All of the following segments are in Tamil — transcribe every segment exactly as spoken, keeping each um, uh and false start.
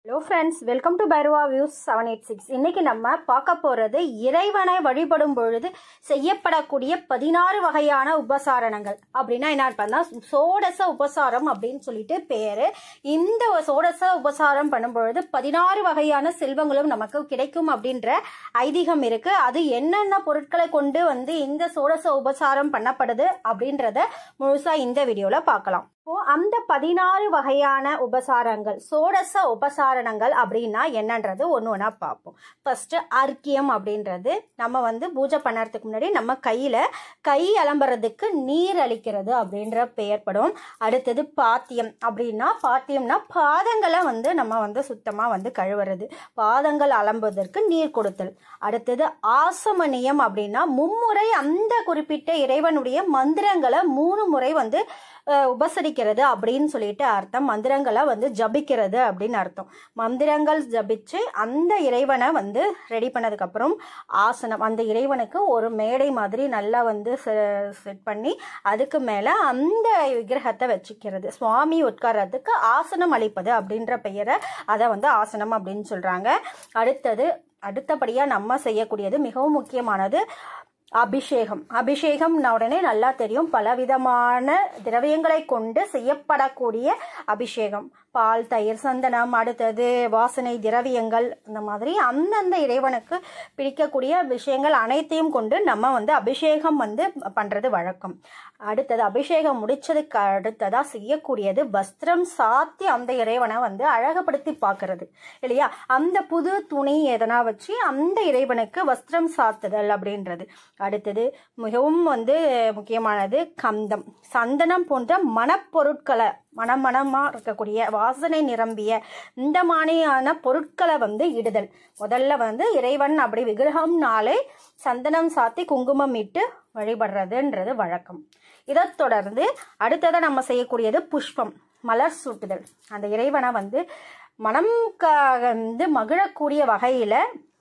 Hello friends, welcome to Bhairava Views seven eight six. இன்னைக்கு நம்ம பார்க்க போறது இறைவனை வழிபடும் பொழுது செய்யப்படக்கூடிய பதினாறு வகையான உபசாரணங்கள். அப்படின்னா என்ன பண்ணா சோடச உபசாரம் அப்படின்னு சொல்லிட்டு பேரு. இந்த சோடச உபசாரம் பண்ணும் பொழுது பதினாறு வகையான செல்வங்களும் நமக்கு கிடைக்கும் அப்படின்ற ஐதீகம் இருக்கு. அது என்னென்ன பொருட்களை கொண்டு வந்து இந்த சோடச உபசாரம் பண்ணப்படுது அப்படின்றத முழுசா இந்த வீடியோல பார்க்கலாம். அந்த பதினாறு வகையான உபசாரங்கள் சோடச உபசாரணங்கள் அப்படின்னா என்னன்றது ஒன்று ஒன்றா பார்ப்போம். ஃபர்ஸ்ட் அர்க்கியம் அப்படின்றது நம்ம வந்து பூஜை பண்ணறதுக்கு முன்னாடி நம்ம கையில கை அலம்புறதுக்கு நீர் அளிக்கிறது அப்படின்ற பெயர்படும். அடுத்தது பாத்தியம் அப்படின்னா பாத்தியம்னா பாதங்களை வந்து நம்ம வந்து சுத்தமா வந்து கழுவுறது, பாதங்கள் அலம்புவதற்கு நீர் கொடுத்தல். அடுத்தது ஆசமனியம் அப்படின்னா மும்முறை அந்த குறிப்பிட்ட இறைவனுடைய மந்திரங்களை மூணு முறை வந்து உபசரிக்கிறது அப்படின்னு சொல்லிட்டு அர்த்தம். மந்திரங்களை வந்து ஜபிக்கிறது அப்படின்னு அர்த்தம். மந்திரங்கள் ஜபிச்சு அந்த இறைவனை வந்து ரெடி பண்ணதுக்கு அப்புறம் ஆசனம், அந்த இறைவனுக்கு ஒரு மேடை மாதிரி நல்லா வந்து செட் பண்ணி அதுக்கு மேல அந்த விக்கிரகத்தை வச்சுக்கிறது. சுவாமி உட்கார்றதுக்கு ஆசனம் அளிப்பது அப்படின்ற பெயரை அதை வந்து ஆசனம் அப்படின்னு சொல்றாங்க. அடுத்தது அடுத்தபடியா நம்ம செய்யக்கூடியது மிகவும் முக்கியமானது அபிஷேகம். அபிஷேகம்னா உடனே நல்லா தெரியும், பலவிதமான திரவியங்களை கொண்டு செய்யப்படக்கூடிய அபிஷேகம். பால், தயிர், சந்தனம், அடுத்தது வாசனை திரவியங்கள், இந்த மாதிரி அந்தந்த இறைவனுக்கு பிடிக்கக்கூடிய விஷயங்கள் அனைத்தையும் கொண்டு நம்ம வந்து அபிஷேகம் வந்து பண்றது வழக்கம். அடுத்தது அபிஷேகம் முடிச்சதுக்கு அடுத்ததா செய்யக்கூடியது வஸ்திரம் சாத்தி அந்த இறைவனை வந்து அழகுபடுத்தி பார்க்கறது இல்லையா. அந்த புது துணி எதனா வச்சு அந்த இறைவனுக்கு வஸ்திரம் சாத்துதல் அப்படின்றது. அடுத்தது மிகவும் வந்து முக்கியமானது கந்தம், சந்தனம் போன்ற மணப்பொருட்களை, மனமனமா இருக்கக்கூடிய வாசனை நிரம்பிய இந்த மாதிரியான பொருட்களை வந்து இடுதல். முதல்ல வந்து இறைவன் அப்படி விக்கிரகம்னாலே சந்தனம் சாத்தி குங்குமம் இட்டு வழிபடுறதுன்றது வழக்கம். இதை தொடர்ந்து அடுத்ததை நம்ம செய்யக்கூடியது புஷ்பம், மலர் சூட்டுதல். அந்த இறைவனை வந்து மனம் வந்து மகிழக்கூடிய வகையில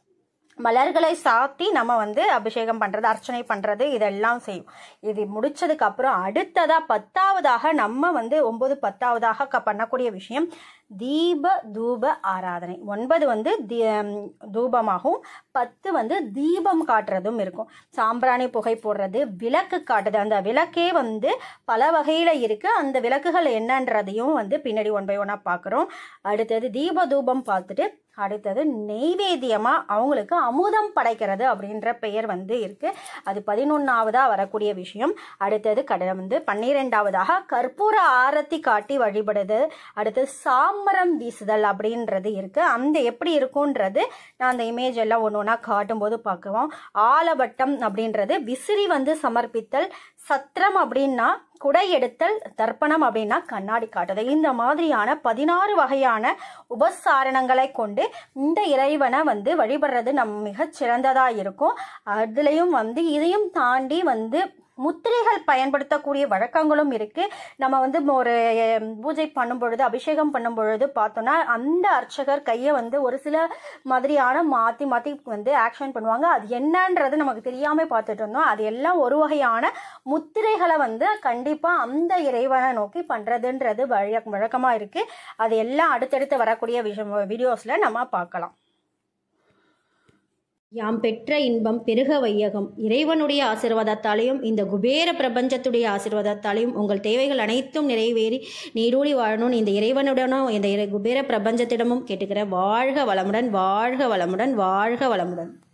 மலர்களை சாத்தி நம்ம வந்து அபிஷேகம் பண்றது, அர்ச்சனை பண்றது, இதெல்லாம் செய்யும். இது முடிச்சதுக்கு அப்புறம் அடுத்ததா பத்தாவதாக நம்ம வந்து ஒன்பது பத்தாவதாக பண்ணக்கூடிய விஷயம் தீப தூப ஆராதனை. ஒன்பது வந்து தூபமாகவும் பத்து வந்து தீபம் காட்டுறதும் இருக்கும். சாம்பிராணி புகை போடுறது, விளக்கு காட்டுது. அந்த விளக்கே வந்து பல வகையில இருக்கு. அந்த விளக்குகள் என்னன்றதையும் வந்து பின்னாடி ஒன் பை ஒன்னா பாக்குறோம். அடுத்தது தீப தூபம் பார்த்துட்டு அடுத்தது நெய்வேத்தியமா அவங்களுக்கு அமுதம் படைக்கிறது அப்படின்ற பெயர் வந்து இருக்கு. அது பதினொன்னாவதா வரக்கூடிய விஷயம். அடுத்தது கடை வந்து பன்னிரெண்டாவதாக கற்பூர ஆரத்தி காட்டி வழிபடுது. அடுத்தது சாமரம் வீசுதல் அப்படின்றது இருக்கு. அந்த எப்படி இருக்கும்ன்றது நான் அந்த இமேஜ் எல்லாம் ஒன்று ஒன்றா காட்டும் போது பார்க்குவோம். ஆலவட்டம் அப்படின்றது விசிறி வந்து சமர்ப்பித்தல், சத்திரம் அப்படின்னா குடை எடுத்தல், தர்ப்பணம் அப்படின்னா கண்ணாடி காட்டுதல். இந்த மாதிரியான பதினாறு வகையான உபசாரணங்களை கொண்டு இந்த இறைவனை வந்து வழிபடுறது நம்ம மிக சிறந்ததா இருக்கும். அதுலயும் வந்து இதையும் தாண்டி வந்து முத்திரைகள் பயன்படுத்தக்கூடிய வழக்கங்களும் இருக்கு. நம்ம வந்து ஒரு பூஜை பண்ணும் பொழுது, அபிஷேகம் பண்ணும் பொழுது பார்த்தோம்னா அந்த அர்ச்சகர் கையை வந்து ஒரு சில மாதிரியான மாத்தி மாத்தி வந்து ஆக்ஷன் பண்ணுவாங்க. அது என்னன்றது நமக்கு தெரியாம பார்த்துட்டு இருந்தோம். அது எல்லாம் ஒரு வகையான முத்திரைகளை வந்து கண்டிப்பா அந்த இறைவனை நோக்கி பண்றதுன்றது வழக்கமா இருக்கு. அது எல்லாம் அடுத்தடுத்து வரக்கூடிய விஷயம் வீடியோஸ்ல நம்ம பார்க்கலாம். யாம் பெற்ற இன்பம் பெருக வையகம். இறைவனுடைய ஆசீர்வாதத்தாலையும் இந்த குபேர பிரபஞ்சத்துடைய ஆசீர்வாதத்தாலையும் உங்கள் தேவைகள் அனைத்தும் நிறைவேறி நீடூழி வாழணும் இந்த இறைவனுடனும் இந்த குபேர பிரபஞ்சத்திடமும் கேட்டுக்கிற. வாழ்க வளமுடன், வாழ்க வளமுடன், வாழ்க வளமுடன்.